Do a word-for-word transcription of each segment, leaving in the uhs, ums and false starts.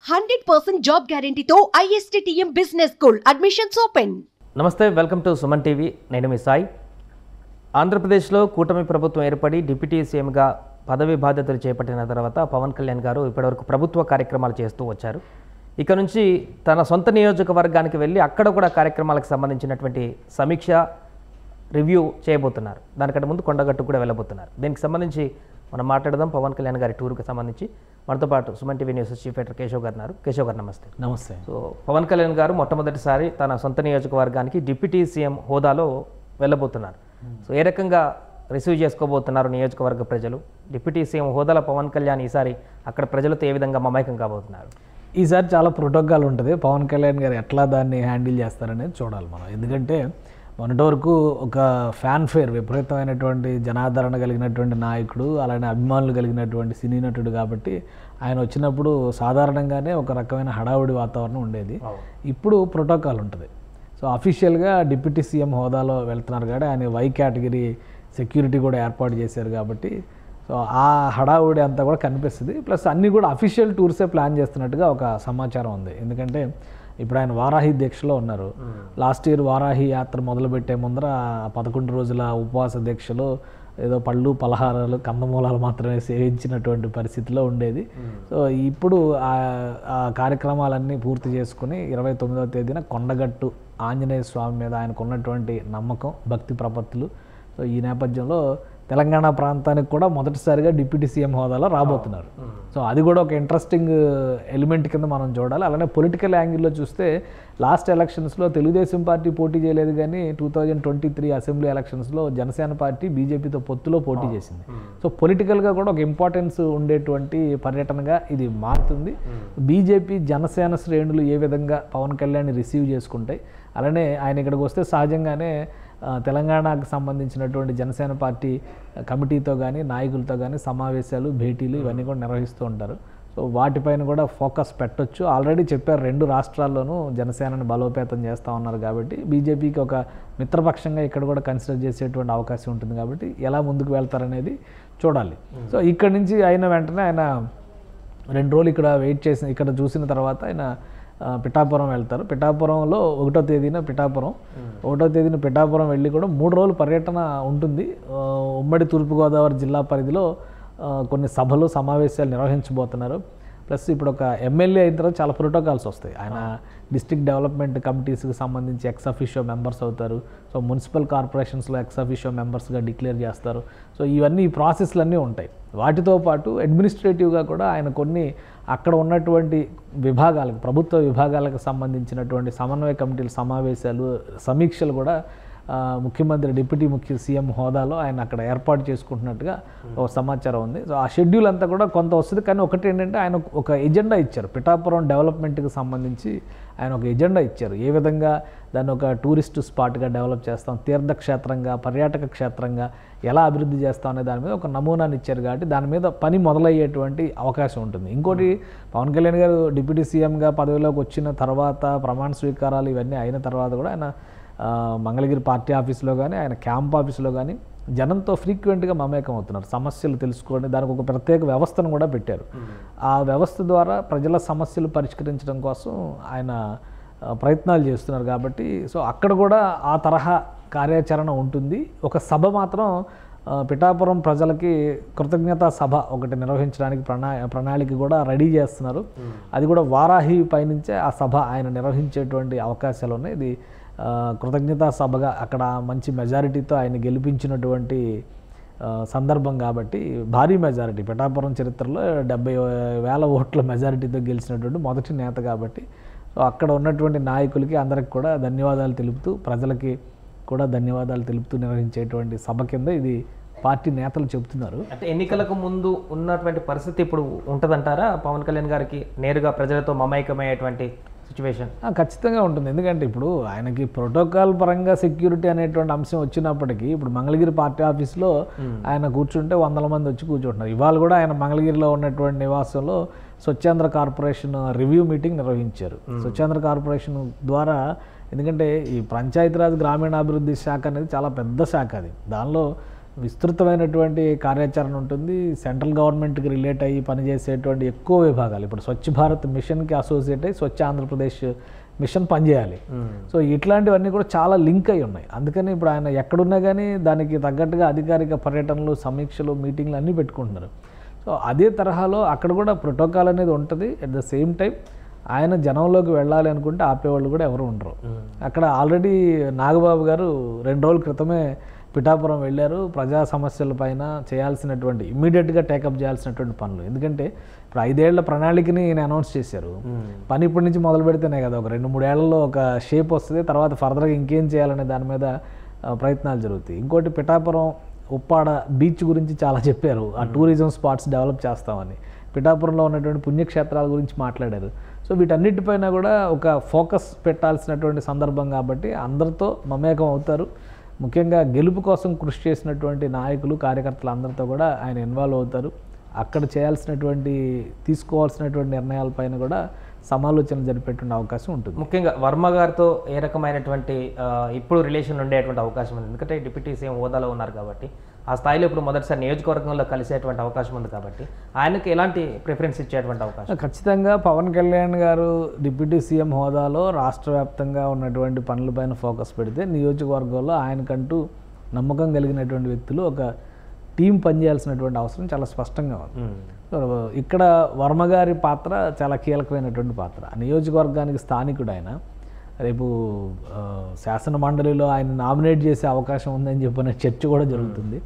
Hundred percent job గ్యారంటీతో ISTTM business school admissions open. నమస్తే, welcome to Suman TV. నేను మీ సాయి. ఆంధ్రప్రదేశ్లో కూటమి ప్రభుత్వం ఏర్పడి డిప్యూటీ సీఎంగా పదవి బాధ్యతలు చేపట్టిన తర్వాత పవన్ కళ్యాణ్ గారు ఇప్పటివరకు ప్రభుత్వ కార్యక్రమాలు చేస్తూ వచ్చారు. ఇక నుంచి తన సొంత నియోజకవర్గానికి వెళ్ళి అక్కడ కూడా కార్యక్రమాలకు సంబంధించినటువంటి సమీక్ష రివ్యూ చేయబోతున్నారు. దానికంటే ముందు కొండగట్టు కూడా వెళ్ళబోతున్నారు. దీనికి సంబంధించి మనం మాట్లాడదాం. పవన్ కళ్యాణ్ గారి టూర్కి సంబంధించి మనతో పాటు Suman TV news chief editor Keshav గారు ఉన్నారు. కేశవ్ గారు నమస్తే. నమస్తే. సో పవన్ కళ్యాణ్ గారు మొట్టమొదటిసారి తన సొంత నియోజకవర్గానికి డిప్యూటీ సీఎం హోదాలో వెళ్ళబోతున్నారు. సో ఏ రకంగా రిసీవ్ చేసుకోబోతున్నారు నియోజకవర్గ ప్రజలు? డిప్యూటీ సీఎం హోదాలో పవన్ కళ్యాణ్ ఈసారి అక్కడ ప్రజలతో ఏ విధంగా మమైకం కాబోతున్నారు? ఈసారి చాలా ప్రోటోకాల్ ఉంటుంది. పవన్ కళ్యాణ్ గారు ఎట్లా దాన్ని హ్యాండిల్ చేస్తారనేది చూడాలి మనం. ఎందుకంటే మొన్నటి వరకు ఒక ఫ్యాన్ ఫేర్, విపరీతమైనటువంటి జనాదరణ కలిగినటువంటి నాయకుడు, అలానే అభిమానులు కలిగినటువంటి సినీ నటుడు కాబట్టి ఆయన వచ్చినప్పుడు సాధారణంగానే ఒక రకమైన హడావుడి వాతావరణం ఉండేది. ఇప్పుడు ప్రోటోకాల్ ఉంటుంది. సో అఫీషియల్గా డిప్యూటీ సీఎం హోదాలో వెళ్తున్నారు కాబట్టి ఆయన వై కేటగిరీ సెక్యూరిటీ కూడా ఏర్పాటు చేశారు కాబట్టి సో ఆ హడావుడి అంతా కూడా కనిపిస్తుంది. ప్లస్ అన్నీ కూడా అఫీషియల్ టూర్సే ప్లాన్ చేస్తున్నట్టుగా ఒక సమాచారం ఉంది. ఎందుకంటే ఇప్పుడు ఆయన వారాహి దీక్షలో ఉన్నారు. లాస్ట్ ఇయర్ వారాహి యాత్ర మొదలుపెట్టే ముందర పదకొండు రోజుల ఉపవాస దీక్షలో ఏదో పళ్ళు పలహారాలు కందమూలాలు మాత్రమే సేవించినటువంటి పరిస్థితిలో ఉండేది. సో ఇప్పుడు ఆ కార్యక్రమాలన్నీ పూర్తి చేసుకుని ఇరవై తొమ్మిదవ తేదీన కొండగట్టు ఆంజనేయ స్వామి మీద ఆయనకు ఉన్నటువంటి నమ్మకం, భక్తి ప్రపత్తులు, సో ఈ నేపథ్యంలో తెలంగాణ ప్రాంతానికి కూడా మొదటిసారిగా డిప్యూటీ సీఎం హోదాలో రాబోతున్నారు. సో అది కూడా ఒక ఇంట్రెస్టింగ్ ఎలిమెంట్ కింద మనం చూడాలి. అలానే పొలిటికల్ యాంగిల్లో చూస్తే లాస్ట్ ఎలక్షన్స్లో తెలుగుదేశం పార్టీ పోటీ చేయలేదు, కానీ two thousand twenty three assembly ఎలక్షన్స్లో జనసేన పార్టీ బీజేపీతో పొత్తులో పోటీ చేసింది. సో పొలిటికల్గా కూడా ఒక ఇంపార్టెన్స్ ఉండేటువంటి పర్యటనగా ఇది మారుతుంది. బీజేపీ జనసేన శ్రేణులు ఏ విధంగా పవన్ కళ్యాణ్ రిసీవ్ చేసుకుంటాయి, అలానే ఆయన ఇక్కడికి వస్తే సహజంగానే తెలంగాణకు సంబంధించినటువంటి జనసేన పార్టీ కమిటీతో కానీ నాయకులతో కానీ సమావేశాలు, భేటీలు ఇవన్నీ కూడా నిర్వహిస్తూ ఉంటారు. సో వాటిపైన కూడా ఫోకస్ పెట్టొచ్చు. ఆల్రెడీ చెప్పారు, రెండు రాష్ట్రాల్లోనూ జనసేనని బలోపేతం చేస్తూ ఉన్నారు కాబట్టి బీజేపీకి ఒక మిత్రపక్షంగా ఇక్కడ కూడా కన్సిడర్ చేసేటువంటి అవకాశం ఉంటుంది. కాబట్టి ఎలా ముందుకు వెళ్తారనేది చూడాలి. సో ఇక్కడ నుంచి అయిన వెంటనే ఆయన రెండు రోజులు ఇక్కడ వెయిట్ చేసిన ఇక్కడ చూసిన తర్వాత ఆయన పిఠాపురం వెళ్తారు. పిఠాపురంలో ఒకటో తేదీన పిఠాపురం ఒకటో తేదీన పిఠాపురం వెళ్ళి కూడా మూడు రోజులు పర్యటన ఉంటుంది. ఉమ్మడి తూర్పుగోదావరి జిల్లా పరిధిలో కొన్ని సభలు, సమావేశాలు నిర్వహించబోతున్నారు. ప్లస్ ఇప్పుడు ఒక ఎమ్మెల్యే అయిన తర్వాత చాలా ప్రోటోకాల్స్ వస్తాయి. ఆయన డిస్ట్రిక్ట్ డెవలప్మెంట్ కమిటీస్కి సంబంధించి ఎక్స్ అఫీషియో మెంబర్స్ అవుతారు. సో మున్సిపల్ కార్పొరేషన్స్లో ఎక్స్ అఫీషియో మెంబర్స్గా డిక్లేర్ చేస్తారు. సో ఇవన్నీ ఈ ప్రాసెస్లన్నీ ఉంటాయి. వాటితో పాటు అడ్మినిస్ట్రేటివ్గా కూడా ఆయన కొన్ని అక్కడ ఉన్నటువంటి విభాగాలకు, ప్రభుత్వ విభాగాలకు సంబంధించినటువంటి సమన్వయ కమిటీల సమావేశాలు, సమీక్షలు కూడా ముఖ్యమంత్రి డిప్యూటీ ముఖ్య సీఎం హోదాలో ఆయన అక్కడ ఏర్పాటు చేసుకుంటున్నట్టుగా ఒక సమాచారం ఉంది. సో ఆ షెడ్యూల్ అంతా కూడా కొంత వస్తుంది. కానీ ఒకటి ఏంటంటే ఆయన ఒక ఎజెండా ఇచ్చారు. పిఠాపురం డెవలప్మెంట్కి సంబంధించి ఆయన ఒక ఎజెండా ఇచ్చారు. ఏ విధంగా దాన్ని ఒక టూరిస్ట్ స్పాట్గా డెవలప్ చేస్తాం, తీర్థక్షేత్రంగా, పర్యాటక క్షేత్రంగా ఎలా అభివృద్ధి చేస్తాం అనే దాని మీద ఒక నమూనాని ఇచ్చారు. కాబట్టి దాని మీద పని మొదలయ్యేటువంటి అవకాశం ఉంటుంది. ఇంకోటి, పవన్ కళ్యాణ్ గారు డిప్యూటీ సీఎంగా పదవిలోకి వచ్చిన తర్వాత ప్రమాణ స్వీకారాలు ఇవన్నీ అయిన తర్వాత కూడా ఆయన మంగళగిరి పార్టీ ఆఫీస్లో కానీ, ఆయన క్యాంప్ ఆఫీస్లో కానీ జనంతో ఫ్రీక్వెంట్గా మమేకం అవుతున్నారు. సమస్యలు తెలుసుకొని దానికి ఒక ప్రత్యేక వ్యవస్థను కూడా పెట్టారు. ఆ వ్యవస్థ ద్వారా ప్రజల సమస్యలు పరిష్కరించడం కోసం ఆయన ప్రయత్నాలు చేస్తున్నారు. కాబట్టి సో అక్కడ కూడా ఆ తరహా కార్యాచరణ ఉంటుంది. ఒక సభ మాత్రం పిఠాపురం ప్రజలకి కృతజ్ఞతా సభ ఒకటి నిర్వహించడానికి ప్రణా ప్రణాళిక కూడా రెడీ చేస్తున్నారు. అది కూడా వారాహి పైనుంచే ఆ సభ ఆయన నిర్వహించేటువంటి అవకాశాలు ఉన్నాయి. ఇది కృతజ్ఞతా సభగా అక్కడ మంచి మెజారిటీతో ఆయన గెలిపించినటువంటి సందర్భం కాబట్టి భారీ మెజారిటీ, పిఠాపురం చరిత్రలో డెబ్బై వేల ఓట్ల మెజారిటీతో గెలిచినటువంటి మొదటి నేత కాబట్టి సో అక్కడ ఉన్నటువంటి నాయకులకి అందరికి కూడా ధన్యవాదాలు తెలుపుతూ, ప్రజలకి కూడా ధన్యవాదాలు తెలుపుతూ నిర్వహించేటువంటి సభ కింద ఇది పార్టీ నేతలు చెబుతున్నారు. అంటే ఎన్నికలకు ముందు ఉన్నటువంటి పరిస్థితి ఇప్పుడు ఉంటుందంటారా? పవన్ కళ్యాణ్ గారికి నేరుగా ప్రజలతో మమైకమయ్యేటువంటి సిచ్యువేషన్ ఖచ్చితంగా ఉంటుంది. ఎందుకంటే ఇప్పుడు ఆయనకి ప్రోటోకాల్ పరంగా సెక్యూరిటీ అనేటువంటి అంశం వచ్చినప్పటికీ ఇప్పుడు మంగళగిరి పార్టీ ఆఫీస్లో ఆయన కూర్చుంటే వందల మంది వచ్చి కూర్చుంటున్నారు. ఇవాళ కూడా ఆయన మంగళగిరిలో ఉన్నటువంటి నివాసంలో స్వచ్ఛాంధ్ర కార్పొరేషన్ రివ్యూ మీటింగ్ నిర్వహించారు. స్వచ్ఛాంధ్ర కార్పొరేషన్ ద్వారా, ఎందుకంటే ఈ పంచాయతీరాజ్ గ్రామీణాభివృద్ధి శాఖ అనేది చాలా పెద్ద శాఖ. అది దానిలో విస్తృతమైనటువంటి కార్యాచరణ ఉంటుంది. సెంట్రల్ గవర్నమెంట్కి రిలేట్ అయ్యి పనిచేసేటువంటి ఎక్కువ విభాగాలు, ఇప్పుడు స్వచ్ఛ భారత్ మిషన్కి అసోసియేట్ అయ్యి స్వచ్ఛ ఆంధ్రప్రదేశ్ మిషన్ పనిచేయాలి. సో ఇట్లాంటివన్నీ కూడా చాలా లింక్ అయి ఉన్నాయి. అందుకని ఇప్పుడు ఆయన ఎక్కడున్నా కానీ దానికి తగ్గట్టుగా అధికారిక పర్యటనలు, సమీక్షలు, మీటింగ్లు అన్నీ పెట్టుకుంటున్నారు. సో అదే తరహాలో అక్కడ కూడా ప్రోటోకాల్ అనేది ఉంటుంది. అట్ ద సేమ్ టైం ఆయన జనంలోకి వెళ్ళాలి అనుకుంటే ఆపేవాళ్ళు కూడా ఎవరు ఉండరు. అక్కడ ఆల్రెడీ నాగబాబు గారు రెండు రోజుల క్రితమే పిఠాపురం వెళ్ళారు. ప్రజా సమస్యల పైన చేయాల్సినటువంటి ఇమ్మీడియట్గా టేకప్ చేయాల్సినటువంటి పనులు, ఎందుకంటే ఇప్పుడు ఐదేళ్ల ప్రణాళికని ఈయన అనౌన్స్ చేశారు. పని ఇప్పటి నుంచి మొదలు పెడితేనే కదా ఒక రెండు మూడేళ్లలో ఒక షేప్ వస్తుంది. తర్వాత ఫర్దర్గా ఇంకేం చేయాలనే దాని మీద ప్రయత్నాలు జరుగుతాయి. ఇంకోటి పిఠాపురం ఉప్పాడ బీచ్ గురించి చాలా చెప్పారు. ఆ టూరిజం స్పాట్స్ డెవలప్ చేస్తామని, పిఠాపురంలో ఉన్నటువంటి పుణ్యక్షేత్రాల గురించి మాట్లాడారు. సో వీటన్నిటిపైన కూడా ఒక ఫోకస్ పెట్టాల్సినటువంటి సందర్భం కాబట్టి అందరితో మమేకం అవుతారు. ముఖ్యంగా గెలుపు కోసం కృషి చేసినటువంటి నాయకులు, కార్యకర్తలు అందరితో కూడా ఆయన ఇన్వాల్వ్ అవుతారు. అక్కడ చేయాల్సినటువంటి తీసుకోవాల్సినటువంటి నిర్ణయాలపైన కూడా సమాలోచన జరిపేటువంటి అవకాశం ఉంటుంది. ముఖ్యంగా వర్మ గారితో ఏ రకమైనటువంటి ఇప్పుడు రిలేషన్ ఉండేటువంటి అవకాశం ఉంది, ఎందుకంటే డిప్యూటీ సీఎం హోదాలో ఉన్నారు కాబట్టి ఆ స్థాయిలో ఇప్పుడు మొదటిసారి నియోజకవర్గంలో కలిసేటువంటి అవకాశం ఉంది కాబట్టి ఆయనకి ఎలాంటి ప్రిఫరెన్స్ ఇచ్చేటువంటి అవకాశం? ఖచ్చితంగా పవన్ కళ్యాణ్ గారు డిప్యూటీ సీఎం హోదాలో రాష్ట్ర వ్యాప్తంగా ఉన్నటువంటి పనులపైన ఫోకస్ పెడితే నియోజకవర్గంలో ఆయనకంటూ నమ్మకం కలిగినటువంటి వ్యక్తులు ఒక టీం పనిచేయాల్సినటువంటి అవసరం చాలా స్పష్టంగా ఉంది. ఇక్కడ వర్మ గారి పాత్ర చాలా కీలకమైనటువంటి పాత్ర. నియోజకవర్గానికి స్థానికుడు ఆయన. రేపు శాసన మండలిలో ఆయన నామినేట్ చేసే అవకాశం ఉందని చెప్పిన చర్చ కూడా జరుగుతుంది.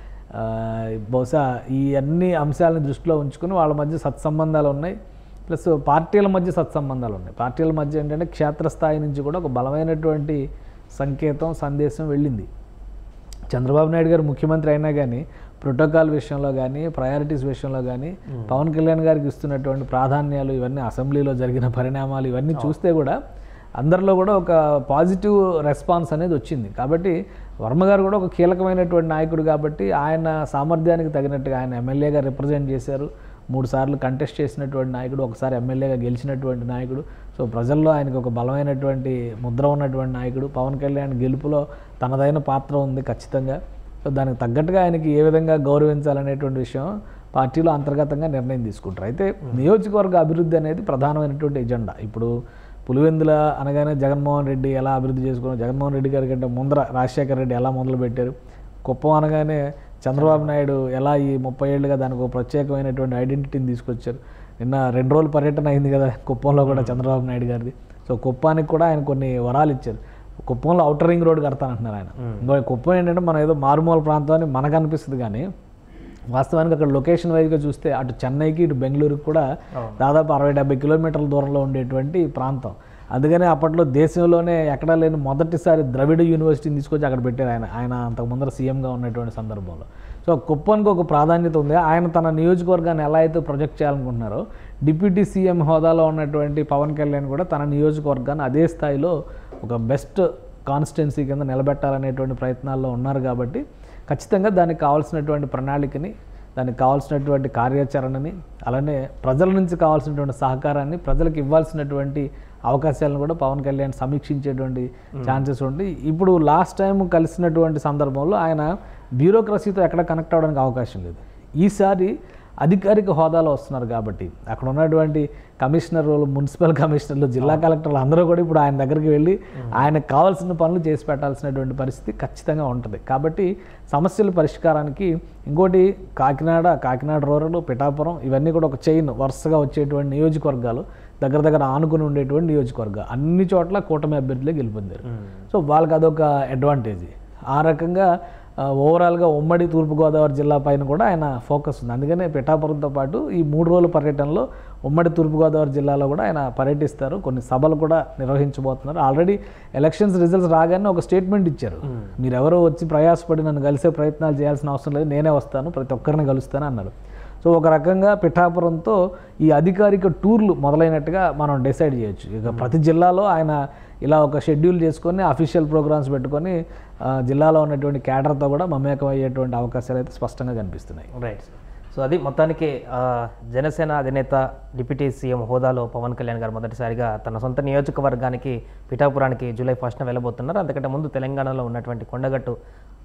బహుశా ఈ అన్ని అంశాలను దృష్టిలో ఉంచుకుని వాళ్ళ మధ్య సత్సంబంధాలు ఉన్నాయి. ప్లస్ పార్టీల మధ్య సత్సంబంధాలు ఉన్నాయి. పార్టీల మధ్య ఏంటంటే క్షేత్రస్థాయి నుంచి కూడా ఒక బలమైనటువంటి సంకేతం, సందేశం వెళ్ళింది. చంద్రబాబు నాయుడు గారు ముఖ్యమంత్రి అయినా కానీ ప్రోటోకాల్ విషయంలో కానీ, ప్రయారిటీస్ విషయంలో కానీ పవన్ కళ్యాణ్ గారికి ఇస్తున్నటువంటి ప్రాధాన్యాలు, ఇవన్నీ అసెంబ్లీలో జరిగిన పరిణామాలు ఇవన్నీ చూస్తే కూడా అందరిలో కూడా ఒక పాజిటివ్ రెస్పాన్స్ అనేది వచ్చింది. కాబట్టి వర్మ గారు కూడా ఒక కీలకమైనటువంటి నాయకుడు కాబట్టి ఆయన సామర్థ్యానికి తగినట్టుగా ఆయన ఎమ్మెల్యేగా రిప్రజెంట్ చేశారు. మూడు సార్లు కంటెస్ట్ చేసినటువంటి నాయకుడు, ఒకసారి ఎమ్మెల్యేగా గెలిచినటువంటి నాయకుడు. సో ప్రజల్లో ఆయనకు ఒక బలమైనటువంటి ముద్ర ఉన్నటువంటి నాయకుడు. పవన్ కళ్యాణ్ గెలుపులో తనదైన పాత్ర ఉంది ఖచ్చితంగా. సో దానికి తగ్గట్టుగా ఆయనకి ఏ విధంగా గౌరవించాలనేటువంటి విషయం పార్టీలో అంతర్గతంగా నిర్ణయం తీసుకుంటారు. అయితే నియోజకవర్గ అభివృద్ధి అనేది ప్రధానమైనటువంటి ఎజెండా. ఇప్పుడు పులివెందుల అనగానే జగన్మోహన్ రెడ్డి ఎలా అభివృద్ధి చేసుకున్నారు, జగన్మోహన్ రెడ్డి గారి కంటే ముందర రాజశేఖర రెడ్డి ఎలా మొదలుపెట్టారు, కుప్పం అనగానే చంద్రబాబు నాయుడు ఎలా ఈ ముప్పై ఏళ్ళుగా దానికి ఒక ప్రత్యేకమైనటువంటి ఐడెంటిటీని తీసుకొచ్చారు. నిన్న రెండు రోజుల పర్యటన అయింది కదా కుప్పంలో కూడా చంద్రబాబు నాయుడు గారిది. సో కుప్పానికి కూడా ఆయన కొన్ని వరాలు ఇచ్చారు. కుప్పంలో అవుటర్ రింగ్ రోడ్ కడతానంటున్నారు ఆయన. ఇంకో కుప్పం ఏంటంటే మనం ఏదో మారుమూల ప్రాంతాన్ని మనకు అనిపిస్తుంది కానీ వాస్తవానికి అక్కడ లొకేషన్ వైజ్గా చూస్తే అటు చెన్నైకి ఇటు బెంగళూరుకి కూడా దాదాపు అరవై డెబ్బై కిలోమీటర్ల దూరంలో ఉండేటువంటి ప్రాంతం. అందుకనే అప్పట్లో దేశంలోనే ఎక్కడా లేని మొదటిసారి ద్రవిడ యూనివర్సిటీని తీసుకొచ్చి అక్కడ పెట్టారు ఆయన ఆయన అంతకు ముందర సీఎంగా ఉన్నటువంటి సందర్భంలో. సో కుప్పానికి ఒక ప్రాధాన్యత ఉంది. ఆయన తన నియోజకవర్గాన్ని ఎలా అయితే ప్రొజెక్ట్ చేయాలనుకుంటున్నారో డిప్యూటీ సీఎం హోదాలో ఉన్నటువంటి పవన్ కళ్యాణ్ కూడా తన నియోజకవర్గాన్ని అదే స్థాయిలో ఒక బెస్ట్ కాన్స్టిట్యున్సీ కింద నిలబెట్టాలనేటువంటి ప్రయత్నాల్లో ఉన్నారు. కాబట్టి ఖచ్చితంగా దానికి కావాల్సినటువంటి ప్రణాళికని, దానికి కావాల్సినటువంటి కార్యాచరణని, అలానే ప్రజల నుంచి కావాల్సినటువంటి సహకారాన్ని, ప్రజలకు ఇవ్వాల్సినటువంటి అవకాశాలను కూడా పవన్ కళ్యాణ్ సమీక్షించేటువంటి ఛాన్సెస్ ఉంటాయి. ఇప్పుడు లాస్ట్ టైం కలిసినటువంటి సందర్భంలో ఆయన బ్యూరోక్రసీతో ఎక్కడ కనెక్ట్ అవ్వడానికి అవకాశం లేదు. ఈసారి అధికారిక హోదాలో వస్తున్నారు కాబట్టి అక్కడ ఉన్నటువంటి కమిషనర్లు, మున్సిపల్ కమిషనర్లు, జిల్లా కలెక్టర్లు అందరూ కూడా ఇప్పుడు ఆయన దగ్గరికి వెళ్ళి ఆయనకు కావాల్సిన పనులు చేసి పెట్టాల్సినటువంటి పరిస్థితి ఖచ్చితంగా ఉంటుంది. కాబట్టి సమస్యల పరిష్కారానికి ఇంకోటి కాకినాడ, కాకినాడ రూరల్, పిఠాపురం ఇవన్నీ కూడా ఒక చైన్ వరుసగా వచ్చేటువంటి నియోజకవర్గాలు, దగ్గర దగ్గర ఆనుకుని ఉండేటువంటి నియోజకవర్గాలు, అన్ని చోట్ల కూటమి అభ్యర్థులే గెలుపొందారు. సో వాళ్ళకి అదొక అడ్వాంటేజ్. ఆ రకంగా ఓవరాల్గా ఉమ్మడి తూర్పుగోదావరి జిల్లా పైన కూడా ఆయన ఫోకస్ ఉంది. అందుకనే పిఠాపురంతో పాటు ఈ మూడు రోజుల పర్యటనలో ఉమ్మడి తూర్పుగోదావరి జిల్లాలో కూడా ఆయన పర్యటిస్తారు. కొన్ని సభలు కూడా నిర్వహించబోతున్నారు. ఆల్రెడీ ఎలక్షన్స్ రిజల్ట్స్ రాగానే ఒక స్టేట్మెంట్ ఇచ్చారు. మీరెవరో వచ్చి ప్రయాసపడి నన్ను కలిసే ప్రయత్నాలు చేయాల్సిన అవసరం లేదు, నేనే వస్తాను, ప్రతి ఒక్కరిని కలుస్తాను అన్నారు. సో ఒక రకంగా పిఠాపురంతో ఈ అధికారిక టూర్లు మొదలైనట్టుగా మనం డిసైడ్ చేయొచ్చు. ఇక ప్రతి జిల్లాలో ఆయన ఇలా ఒక షెడ్యూల్ చేసుకొని అఫీషియల్ ప్రోగ్రామ్స్ పెట్టుకొని జిల్లాలో ఉన్నటువంటి క్యాడర్తో కూడా మమేకం అయ్యేటువంటి అవకాశాలు అయితే స్పష్టంగా కనిపిస్తున్నాయి. రైట్. సో అది మొత్తానికి జనసేన అధినేత డిప్యూటీ సీఎం హోదాలో పవన్ కళ్యాణ్ గారు మొదటిసారిగా తన సొంత నియోజకవర్గానికి పిఠాపురానికి జూలై ఫస్ట్న వెళ్ళబోతున్నారు. అంతకంటే ముందు తెలంగాణలో ఉన్నటువంటి కొండగట్టు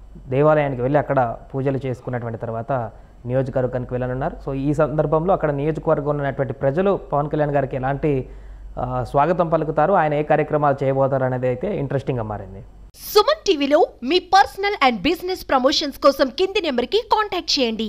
దేవాలయానికి వెళ్ళి అక్కడ పూజలు చేసుకున్నటువంటి తర్వాత నియోజకవర్గానికి వెళ్ళనున్నారు. సో ఈ సందర్భంలో అక్కడ నియోజకవర్గంలో ఉన్నటువంటి ప్రజలు పవన్ కళ్యాణ్ గారికి ఎలాంటి ఆ, స్వాగతం పలుకుతారు, ఆయన ఏ కార్యక్రమాలు చేయబోతారు అనేది అయితే ఇంట్రెస్టింగ్గా మారింది. సుమన్ టీవీలో మీ పర్సనల్ అండ్ బిజినెస్ ప్రమోషన్స్ కోసం కింది నెంబర్కి కాంటాక్ట్ చేయండి.